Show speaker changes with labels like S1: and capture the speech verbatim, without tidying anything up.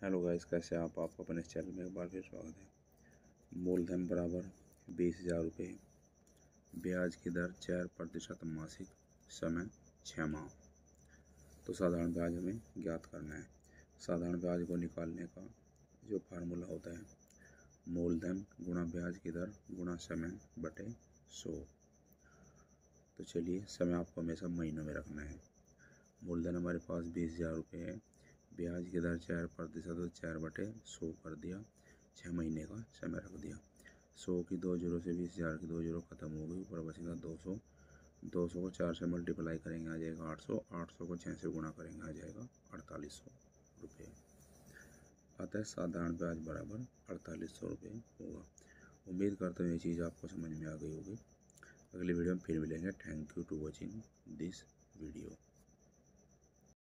S1: Hello guys, कैसे आप आपको अपने चैनल में एक बार फिर स्वागत है। मूलधन बराबर बीस हज़ार रुपये, ब्याज की दर चार प्रतिशत मासिक, समय छः माह। तो साधारण ब्याज हमें ज्ञात करना है। साधारण ब्याज को निकालने का जो फार्मूला होता है, मूलधन गुणा ब्याज की दर गुणा समय बटे सौ। तो चलिए, समय आपको हमेशा महीनों में रखना है। मूलधन हमारे पास बीस हज़ार रुपये है, ब्याज की दर चार प्रतिशत तो चार बटे सौ कर दिया, छः महीने का समय रख दिया। सौ की दो जीरो से बीस हज़ार की दो जीरो खत्म हो गई, ऊपर बचेगा दो सौ। दो सौ को चार से मल्टीप्लाई करेंगे आ जाएगा आठ सौ। आठ सौ को छः से गुणा करेंगे आ जाएगा अड़तालीस सौ रुपये। अतः साधारण ब्याज बराबर अड़तालीस सौ रुपये होगा। उम्मीद करते हैं ये चीज़ आपको समझ में आ गई होगी। अगली वीडियो में फिर मिलेंगे। Thank you to watching this video.